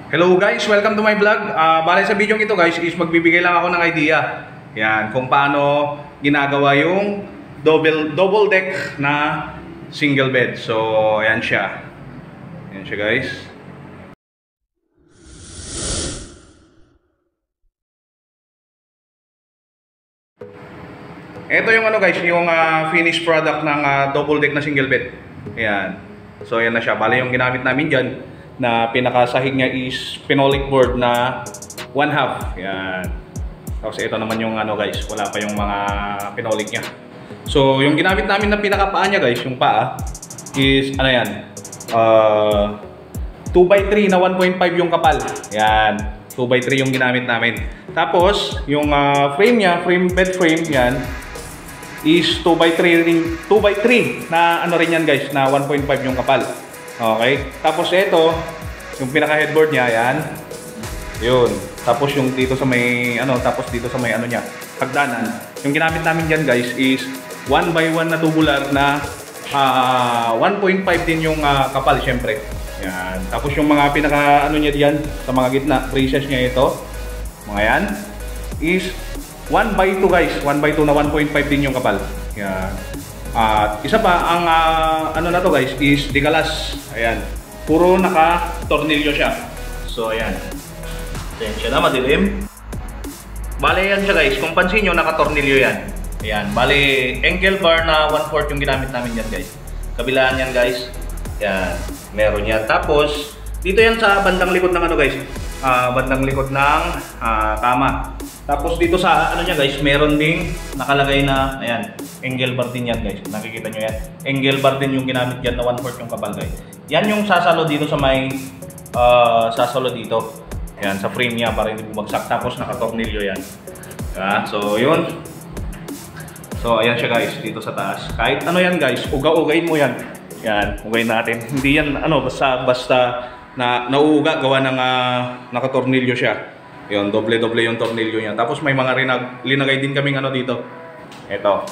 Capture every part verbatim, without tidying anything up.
Hello guys, welcome to my vlog. Uh, bale sa video ito guys is magbibigay lang ako ng idea. Yan, kung paano ginagawa yung double double deck na single bed. So, ayan siya. Ayan siya guys. Ito yung ano guys, yung uh, finished product ng uh, double deck na single bed. Ayan. So, ayan na siya. Bale yung ginamit namin dyan na pinakasahig niya is phenolic board na one half. Yan. Tapos ito naman yung ano guys, wala pa yung mga phenolic niya. So yung ginamit namin na pinakapaa niya guys, yung paa is ano yan, uh, two by three na one point five yung kapal. Yan, two by three yung ginamit namin. Tapos yung uh, frame niya, frame bed frame yan is two by three ring, two by three na ano rin yan guys, na one point five yung kapal. Okay, tapos ito, yung pinaka headboard niya, yan. Yun. Tapos yung dito sa may ano, tapos dito sa may ano niya, hagdanan. Yung ginamit namin diyan guys is one by one na tubular na uh, one point five din yung uh, kapal syempre. Yan. Tapos yung mga pinaka ano niya diyan sa mga gitna, braces niya ito. Mga yan is one by two guys, one by two na one point five din yung kapal. Yan. At uh, isa pa, ang uh, ano na to guys is dikalas. Ayan. Puro naka-tornilyo siya. So ayan. Ayan siya na, madilim. Bale yan siya guys. Kung pansin nyo, naka-tornilyo yan. Ayan. Bale, angle bar na one fourth yung ginamit namin yan guys. Kabilaan yan guys. Ayan. Meron yan. Tapos, dito yan sa bandang likod ng ano guys. Uh, bandang likod ng uh, kama. Tapos dito sa ano niya guys, meron ding nakalagay na, ayan, angle bar din yan guys. Nakikita nyo yan. Angle bar din yung ginamit dyan na one fourth yung kapal guys. Yan yung sasalo dito sa may, uh, sasalo dito. Ayan, sa frame niya para hindi bumagsak. Tapos nakatornilyo yan. Ayan, so yun. So ayan siya guys, dito sa taas. Kahit ano yan guys, uga-ugain mo yan. Yan, ugayin natin. Hindi yan ano, basta, basta na nauuga, gawa ng uh, nakatornilyo siya. Yun, doble-doble yung tornilyo niya. Tapos may mga rinag, linagay din kaming ano dito. Ito.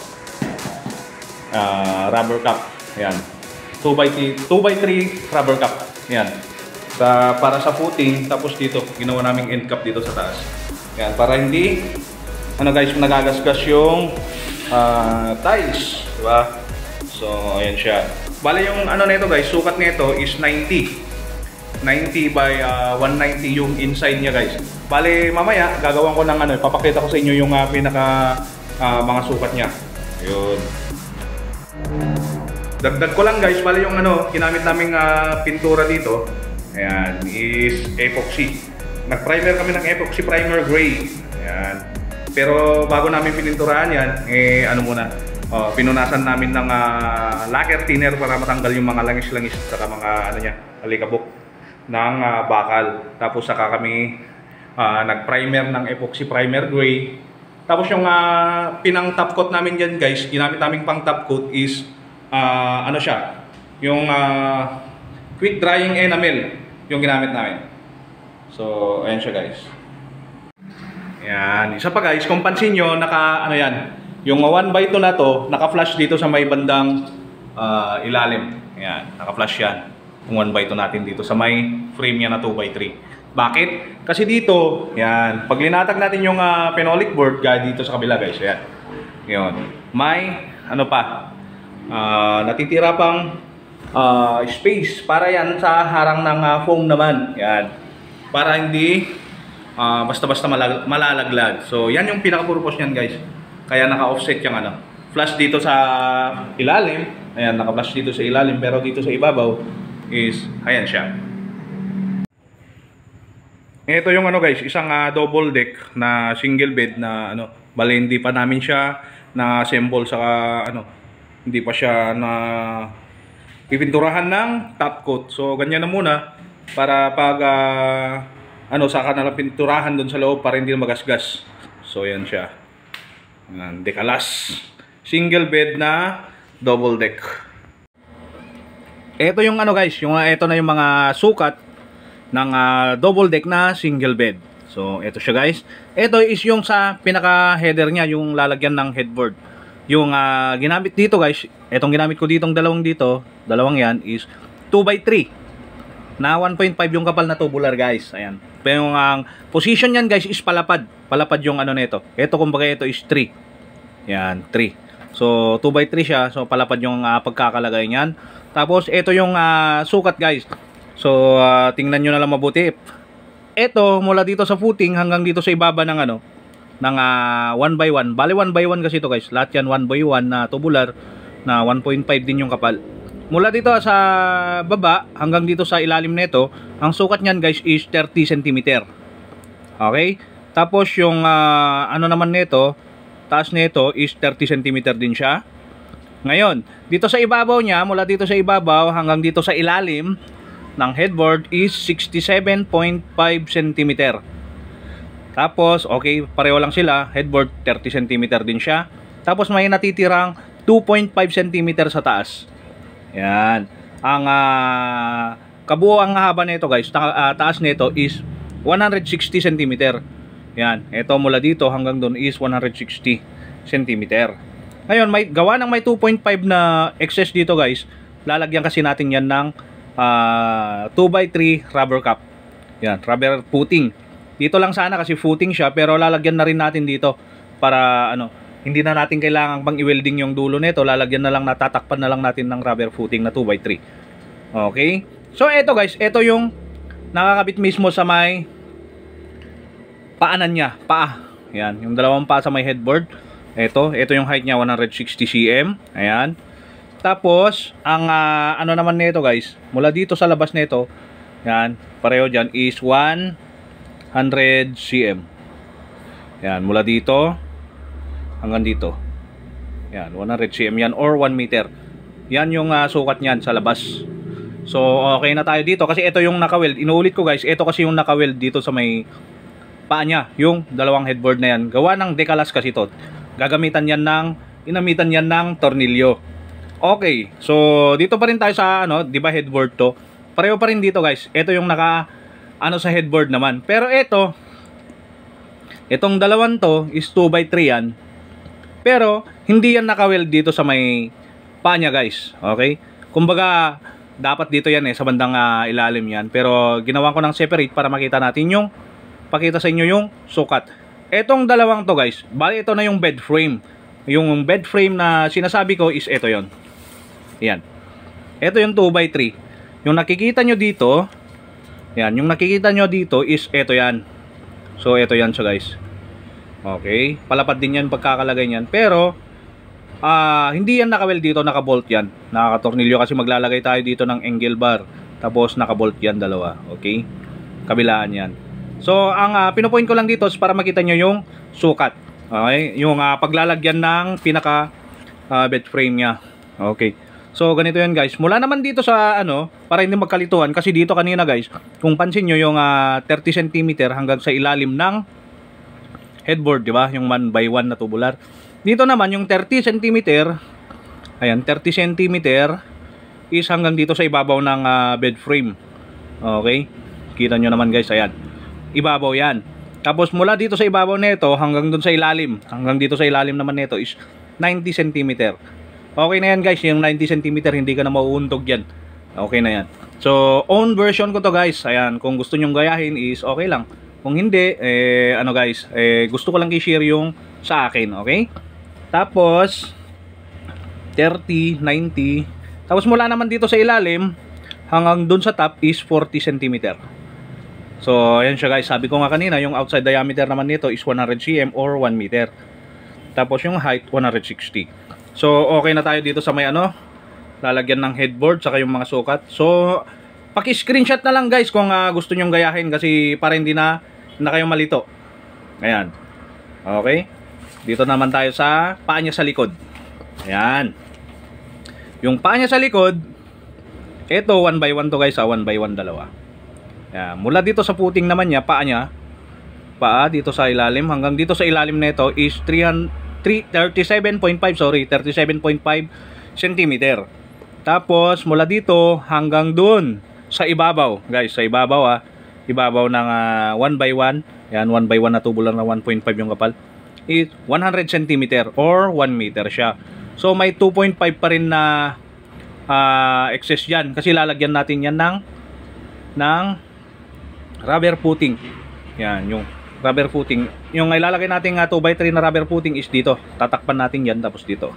Uh, rubber cap. Ayan. two by three rubber cap. Ayan. Sa, para sa footing. Tapos dito, ginawa naming end cap dito sa taas. Ayan. Para hindi, ano guys, nagagasgas yung uh, tiles. Diba? So, ayan siya. Bale yung ano nito guys, sukat nito is ninety. ninety by uh, one ninety yung inside niya guys. Bale mamaya gagawin ko ng ano, ipapakita ko sa inyo yung uh, pinaka uh, mga sukat niya. Ayun. Dagdag ko lang guys, bale yung ano, ginamit naming uh, pintura dito. Ayan, is epoxy. Nag-primer kami ng epoxy primer gray. Ayan. Pero bago namin pininturahan yan, eh ano muna, uh, pinunasan namin ng uh, lacquer thinner para matanggal yung mga langis-langis at mga ano niya, alikabok ng uh, bakal. Tapos saka kami uh, nag-primer ng epoxy primer gray. Tapos yung uh, pinang top coat namin dyan guys, ginamit namin pang top coat is uh, ano siya, yung uh, quick drying enamel yung ginamit namin. So ayan siya guys. Yan, isa pa guys, kung pansin nyo, naka ano yan, yung one by two na to, naka-flash dito sa may bandang uh, ilalim. Yan, naka-flash yan. Kung one by two natin dito sa may frame niya na two by three. Bakit? Kasi dito, yan, pag linatag natin yung uh, phenolic board, gaya dito sa kabila guys, yan. Yun. May, ano pa, uh, natitira pang uh, space para yan sa harang ng uh, foam naman. Yan. Para hindi basta-basta uh, malalaglag. So, yan yung pinaka-purpose niyan guys. Kaya naka-offset yung ano. Flash dito sa ilalim. Ayan, naka-flash dito sa ilalim. Pero dito sa ibabaw, is ayan siya. Ito yung ano guys, isang uh, double deck na single bed na ano, bali hindi pa namin siya na assemble sa uh, ano, hindi pa siya na pipinturahan ng top coat. So ganyan na muna para pag uh, ano, saka na lang pinturahan doon sa loob para hindi na magasgas. So ayan siya. Ayan, dekalas. Single bed na double deck. Ito yung ano guys, yung uh, ito na yung mga sukat ng uh, double deck na single bed. So ito siya guys. Ito is yung sa pinaka header niya, yung lalagyan ng headboard. Yung uh, ginamit dito guys, etong ginamit ko ditong dalawang dito, dalawang yan is two by three. na one point five yung kapal na tubular guys. Ayan. Pero yung ang position niyan guys is palapad. Palapad yung ano nito. Ito kumbaga ito is three. Yan, three. So two by three siya. So palapad yung uh, pagkakalagay niyan. Tapos ito yung uh, sukat guys. So uh, tingnan niyo na lang mabuti. Ito mula dito sa footing hanggang dito sa ibaba ng ano ng uh, one by one. Bali one by one kasi ito guys. Lahat yan one by one na tubular na one point five din yung kapal. Mula dito sa baba hanggang dito sa ilalim nito, ang sukat niyan guys is thirty centimeter. Okay? Tapos yung uh, ano naman nito, taas nito is thirty centimeter din siya. Ngayon, dito sa ibabaw niya, mula dito sa ibabaw hanggang dito sa ilalim ng headboard is sixty-seven point five centimeter. Tapos, okay, pareho lang sila. Headboard, thirty centimeter din siya. Tapos may natitirang two point five centimeter sa taas. Yan. Ang uh, kabuoang haba nito guys, ta uh, taas nito is one hundred sixty centimeter. Yan. Ito mula dito hanggang doon is one hundred sixty centimeter. Ngayon, may gawa ng may two point five na excess dito guys. Lalagyan kasi natin yan ng uh, two by three rubber cap. Yan, rubber footing. Dito lang sana kasi footing siya, pero lalagyan na rin natin dito para ano, hindi na natin kailangan pang i-welding yung dulo nito. Lalagyan na lang, natatakpan na lang natin ng rubber footing na two by three. Okay? So eto guys, eto yung nakakabit mismo sa may paanan niya, paa. Yan, yung dalawang paa sa may headboard. Ito, ito yung height niya, one hundred sixty centimeters. Ayan. Tapos, ang uh, ano naman nito guys, mula dito sa labas nito, yan, pareho dyan is one hundred centimeters. Yan, mula dito hanggang dito. Yan, one hundred centimeters yan or one meter. Yan yung uh, sukat niyan sa labas. So, okay na tayo dito kasi ito yung naka-weld. Inuulit ko guys, ito kasi yung naka-weld dito sa may paa niya, yung dalawang headboard na yan. Gawa ng decalas kasi ito. Gagamitan yan ng, inamitan yan ng tornilyo. Okay, so dito pa rin tayo sa ano, di ba headboard to? Pareho pa rin dito guys. Ito yung naka ano sa headboard naman. Pero ito, itong dalawan to is two by three yan. Pero hindi yan naka-weld dito sa may paa niya guys. Okay? Kumbaga dapat dito yan eh sa bandang uh, ilalim yan. Pero ginawa ko ng separate para makita natin yung pakita sa inyo yung sukat. Etong dalawang to guys, bali ito na yung bed frame. Yung bed frame na sinasabi ko is ito yon. Yan. Ito yung two by three. Yung nakikita nyo dito, yan, yung nakikita nyo dito is ito yan. So ito yan siya guys. Okay, palapad din yan pagkakalagay niyan. Pero uh, hindi yan nakaweld dito, nakabolt yan. Nakakatornilyo kasi maglalagay tayo dito ng angle bar. Tapos nakabolt yan dalawa. Okay, kabilaan yan. So ang uh, pinopoint ko lang dito is para makita nyo yung sukat. Okay, yung uh, paglalagyan ng pinaka uh, bed frame nya. Okay. So ganito yan guys. Mula naman dito sa ano, para hindi magkalituhan kasi dito kanina guys, kung pansin nyo yung uh, thirty centimeter hanggang sa ilalim ng headboard, di ba? Yung one by one na tubular. Dito naman yung thirty centimeter, ayan, thirty centimeter is hanggang dito sa ibabaw ng uh, bed frame. Okay? Kita nyo naman guys, ayan. Ibabaw yan. Tapos mula dito sa ibabaw nito hanggang dun sa ilalim, hanggang dito sa ilalim naman nito is ninety centimeter. Okay na yan guys, yung ninety centimeter hindi ka na mauuntog yan. Okay na yan. So own version ko to guys. Ayan, kung gusto nyong gayahin is okay lang. Kung hindi, eh ano guys, eh gusto ko lang i-share yung sa akin, okay? Tapos thirty, ninety. Tapos mula naman dito sa ilalim hanggang dun sa top is forty centimeter. So, ayan siya guys. Sabi ko nga kanina, yung outside diameter naman nito is one hundred centimeters or one meter. Tapos yung height, one hundred sixty. So, okay na tayo dito sa may ano, lalagyan ng headboard, saka yung mga sukat. So, paki-screenshot na lang guys kung uh, gusto nyong gayahin kasi para hindi na, na kayo malito. Ayan. Okay. Dito naman tayo sa paa niya sa likod. Ayan. Yung paa niya sa likod, ito one by one to guys, ah, one by one dalawa. Yan. Mula dito sa footing naman niya, paa niya, paa dito sa ilalim, hanggang dito sa ilalim nito is thirty-seven point five, sorry, thirty-seven point five centimeter. Tapos mula dito hanggang dun sa ibabaw, guys, sa ibabaw ah, ibabaw ng uh, one by one, yan, one by one na tubular na one point five yung kapal, is one hundred centimeter or one meter siya. So may two point five pa rin na uh, excess yan kasi lalagyan natin yan ng ng rubber footing. Yan, yung rubber footing. Yung ilalagay natin uh, two by three na rubber footing is dito. Tatakpan natin yan, tapos dito.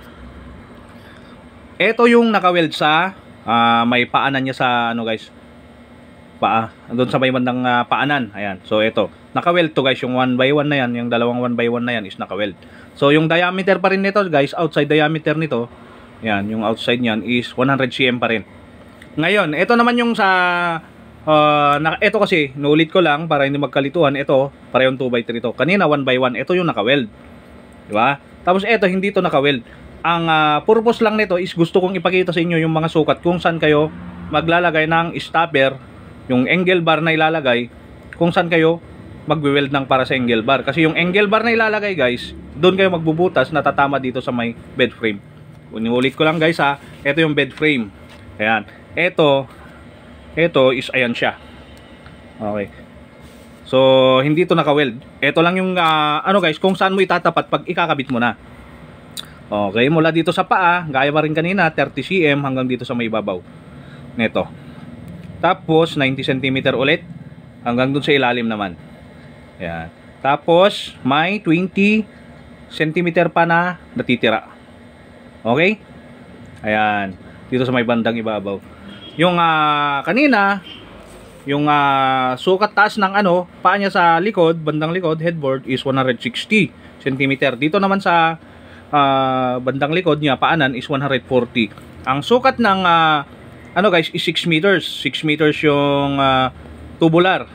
Ito yung nakaweld sa uh, may paanan niya sa ano guys, paa, doon sa may bandang uh, paanan. Ayan, so ito nakaweld to guys, yung one by one na yan, yung dalawang one by one na yan is nakaweld. So yung diameter pa rin nito guys, outside diameter nito, yan, yung outside niyan is one hundred centimeters pa rin. Ngayon, ito naman yung sa uh, na, ito kasi nuulit ko lang para hindi magkalituhan. Ito parehong two by three to, kanina one by one, ito yung nakaweld, di ba? Tapos ito hindi to nakaweld. Ang uh, purpose lang nito is gusto kong ipakita sa inyo yung mga sukat kung saan kayo maglalagay ng stopper, yung angle bar na ilalagay, kung saan kayo magwe-weld ng para sa angle bar. Kasi yung angle bar na ilalagay guys, doon kayo magbubutas na tatama dito sa may bed frame. Ulit ko lang guys ha, ito yung bed frame. Ayan, ito ito is ayan siya. Okay, so hindi to nakaweld. Ito lang yung uh, ano guys, kung saan mo itatapat pag ikakabit mo na. Okay, mula dito sa paa, gaya pa rin kanina, thirty centimeters hanggang dito sa may ibabaw neto. Tapos ninety centimeters ulit hanggang dun sa ilalim naman. Ayan. Tapos may twenty centimeters pa na natitira. Okay? Ayan, dito sa may bandang ibabaw. Yung uh, kanina, yung uh, sukat taas ng ano, paa niya sa likod, bandang likod, headboard is one hundred sixty centimeters. Dito naman sa uh, bandang likod niya, paanan is one hundred forty. Ang sukat ng uh, ano guys is six meters. six meters yung uh, tubular.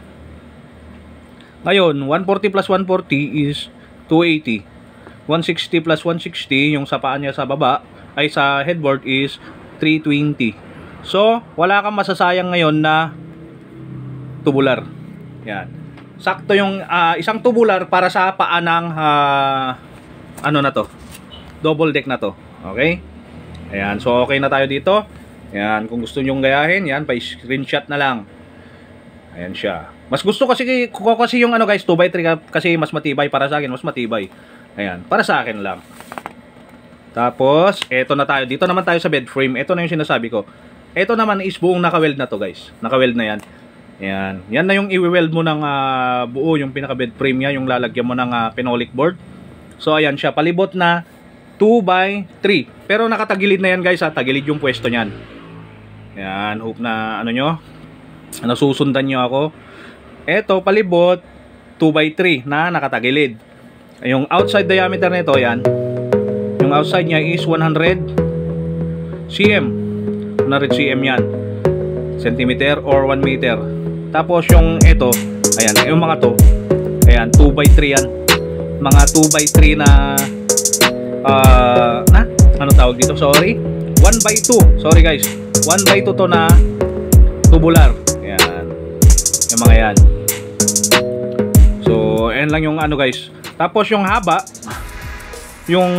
Ngayon, one forty plus one forty is two eighty. one sixty plus one sixty yung sa paa niya sa baba ay sa headboard is three twenty. So, wala kang masasayang ngayon na tubular. Yan. Sakto yung uh, isang tubular para sa paa ng uh, ano na to, double deck na to. Okay? Ayan, so okay na tayo dito. Ayan, kung gusto nyong gayahin, yan, pa-screenshot na lang. Ayan siya. Mas gusto kasi ko kasi yung ano guys, two by three kasi mas matibay para sa akin, mas matibay. Ayan, para sa akin lang. Tapos, eto na tayo. Dito naman tayo sa bed frame. Ito na yung sinasabi ko. Ito naman is buong naka-weld na to guys. Naka-weld na yan. Ayan. Yan na yung i-weld mo ng uh, buo, yung pinaka-bed frame niya, yung lalagyan mo ng uh, phenolic board. So, ayan siya. Palibot na two by three. Pero nakatagilid na yan guys ha. Tagilid yung pwesto niyan. Ayan. Hope na ano nyo, nasusundan nyo ako. Eto, palibot two by three na nakatagilid. Yung outside diameter nito, yan. Yung outside niya is one hundred centimeters. one hundred centimeters yan. Centimeter or one meter. Tapos yung ito, ayan, yung mga to, ayan, two by three yan. Mga two by three na, uh, na, ano tawag dito? Sorry. one by two. Sorry guys. one by two to na tubular. Ayan. Yung mga yan. So, ayan lang yung ano guys. Tapos yung haba, yung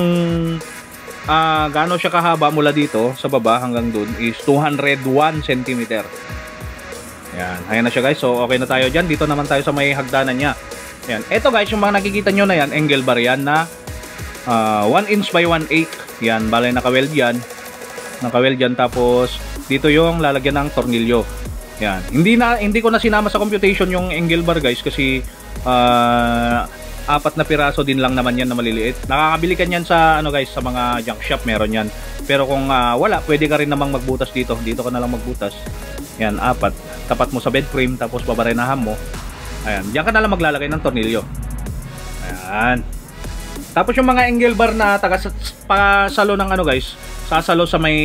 uh, gaano siya kahaba mula dito sa baba hanggang dun is two hundred one centimeters. Yan, ayan na siya guys. So okay na tayo dyan. Dito naman tayo sa may hagdanan niya. Yan, eto guys, yung mga nakikita nyo na yan, angle bar yan na uh, one inch by one eighth. Yan, balay nakaweld yan. Nakaweld yan. Tapos dito yung lalagyan ng tornilyo. Yan, hindi na hindi ko na sinama sa computation yung angle bar guys kasi uh, apat na piraso din lang naman yan na maliliit. Nakakabili ka yan sa ano guys, sa mga junk shop, meron yan. Pero kung uh, wala, pwede ka rin namang magbutas dito. Dito ka na lang magbutas. Yan, apat. Tapat mo sa bed frame, tapos babarenahan mo. Ayan, diyan ka na lang maglalagay ng tornilyo. Ayan. Tapos yung mga angle bar na taga pasalo ng ano guys, sasalo sa may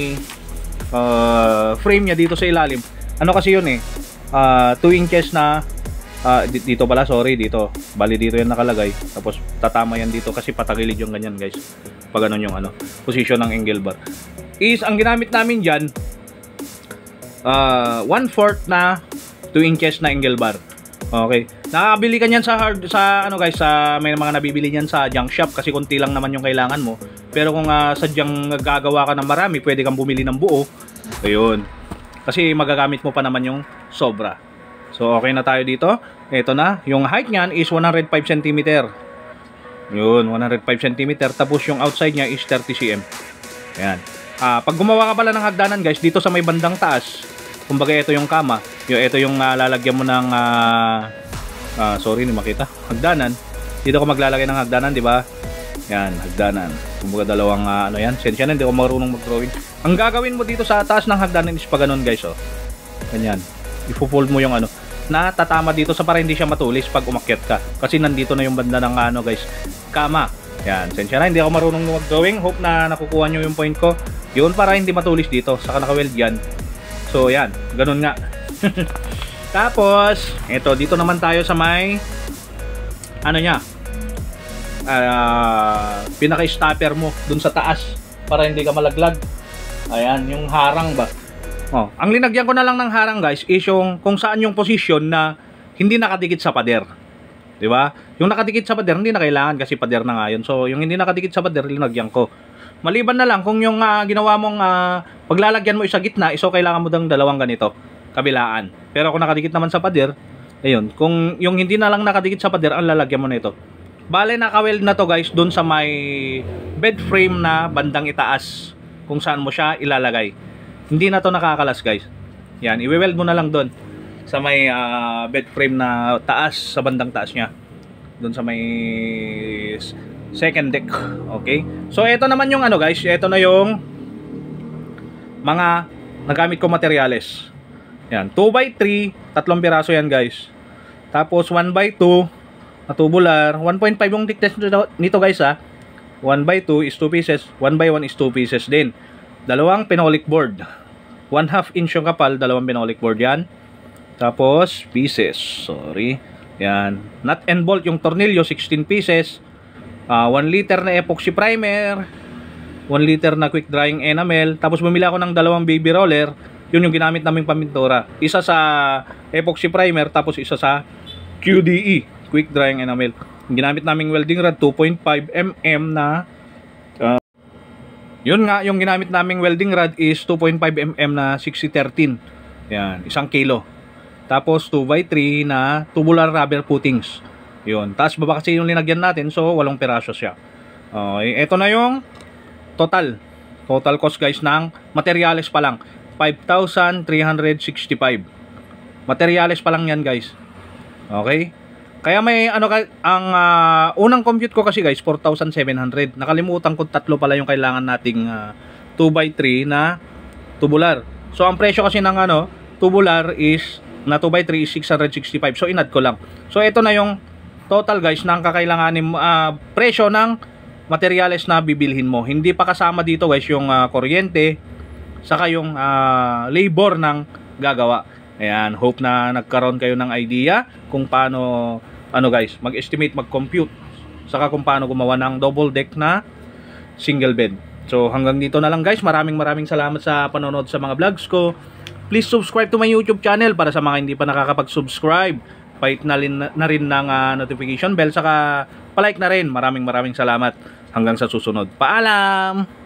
uh, frame niya dito sa ilalim. Ano kasi yun eh, uh, two inches na Uh, dito pala, sorry, dito. Bali dito yan nakalagay. Tapos tatama yan dito kasi patagilid yung ganyan guys. Pag ganun yung ano, position ng angle bar. Is, ang ginamit namin dyan, uh, one fourth na two inches na angle bar. Okay. Nakakabili ka niyan sa hard, sa ano guys, sa may mga nabibili niyan sa junk shop kasi konti lang naman yung kailangan mo. Pero kung uh, sadyang gagawa ka ng marami, pwede kang bumili ng buo. Ayun. Kasi magagamit mo pa naman yung sobra. So okay na tayo dito. Ito na, yung height niyan is one hundred five centimeters. Yun, one hundred five centimeters. Tapos yung outside niya is thirty centimeters. Ayan. Ah, pag gumawa ka pala ng hagdanan guys, dito sa may bandang taas, kumbaga ito yung kama, Yung ito yung uh, lalagyan mo ng uh, uh, sorry, hindi makita. Hagdanan. Dito ko maglalagay ng hagdanan, di ba? Yan, hagdanan. Kumbaga dalawang uh, ano yan. Sensya na, hindi ako marunong mag-drawing. Ang gagawin mo dito sa taas ng hagdanan is pa ganun, guys, oh. Ganyan. I-fold mo yung ano na tatama dito sa para hindi siya matulis pag umakyat ka. Kasi nandito na yung banda ng ano, guys, kama. Yan, sensya na, hindi ako marunong mag-drawing. Hope na nakukuha nyo yung point ko. Yun, para hindi matulis dito. Saka naka-weld yan. So, yan. Ganun nga. Tapos, eto, dito naman tayo sa may ano nya uh, pinaka-stopper mo dun sa taas para hindi ka malaglag. Ayan, yung harang ba. Oh, ang linagyan ko na lang ng harang, guys, is yung kung saan yung position na hindi nakadikit sa pader. 'Di ba? Yung nakadikit sa pader hindi na kailangan kasi pader na nga 'yun. So, yung hindi nakadikit sa pader linagyan ko. Maliban na lang kung yung uh, ginawa mong uh, paglalagyan mo isa gitna, iso kailangan mo dang dalawang ganito, kabilaan. Pero kung nakadikit naman sa pader, ayun, kung yung hindi na lang nakadikit sa pader, ang lalagyan mo nito. Bale, naka-weld na to, guys, doon sa may bed frame na bandang itaas kung saan mo siya ilalagay. Hindi na to nakakalas, guys. Yan, i-weld mo na lang doon sa may uh, bed frame na taas, sa bandang taas niya. Doon sa may second deck. Okay? So, ito naman yung ano, guys. Ito na yung mga nagamit ko materyales. Yan, two by three, tatlong piraso yan, guys. Tapos one by two na tubular, one point five yung thickness nito, guys, ha. one by two is two pieces, one by one is two pieces din. Dalawang phenolic board. one half inch yung kapal, dalawang phenolic board yan. Tapos pieces, sorry. Yan, nut and bolt yung tornilyo, sixteen pieces. Uh, one liter na epoxy primer, one liter na quick drying enamel. Tapos bumili ako ng dalawang baby roller. Yun yung ginamit naming pamintura. Isa sa epoxy primer, tapos isa sa Q D E, quick drying enamel. Yung ginamit naming welding rod, two point five millimeters na uh, yun nga, yung ginamit naming welding rod is two point five millimeters na sixty thirteen. Yan, isang kilo. Tapos two by three na tubular rubber footings. Yun, taas baba kasi yung linagyan natin, so walong piraso siya. Okay, ito na yung total. Total cost, guys, ng materyales pa lang. five thousand three hundred sixty-five. Materyales pa lang yan, guys. Okay? Kaya may ano ka, ang uh, unang compute ko kasi, guys, four thousand seven hundred. Nakalimutan ko tatlo pala yung kailangan nating uh, two by three na tubular. So ang presyo kasi ng ano, tubular is na two by three is six hundred sixty-five. So inad ko lang. So ito na yung total, guys, ng kakailanganin uh, presyo ng materyales na bibilhin mo. Hindi pa kasama dito, guys, yung uh, kuryente saka yung uh, labor ng gagawa. Ayan, hope na nagkaroon kayo ng idea kung paano, ano, guys, mag-estimate, mag-compute, saka kung paano gumawa ng double deck na single bed. So hanggang dito na lang, guys. Maraming maraming salamat sa panonood sa mga vlogs ko. Please subscribe to my YouTube channel para sa mga hindi pa nakakapag-subscribe. Pahit na rin, na rin ng uh, notification bell, saka palike na rin. Maraming maraming salamat. Hanggang sa susunod. Paalam!